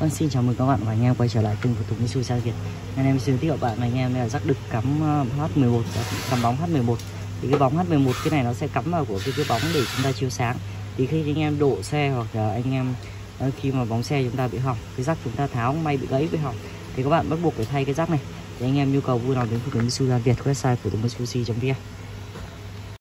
Xin chào mừng các bạn và anh em quay trở lại kênh của Tùng Mitsubishi xe Việt. Ngày nay mình giới thiệu bạn anh em đây là rắc đực cắm H11, cắm bóng H11. Thì cái bóng H11 cái này nó sẽ cắm vào của cái bóng để chúng ta chiếu sáng. Thì khi anh em đổ xe hoặc là anh em khi mà bóng xe chúng ta bị hỏng, cái rắc chúng ta tháo may bị gãy bị hỏng thì các bạn bắt buộc phải thay cái rắc này. Thì anh em nhu cầu vui lòng đến của Tùng Mitsubishi Việt, website của Tùng Mitsubishi.vn.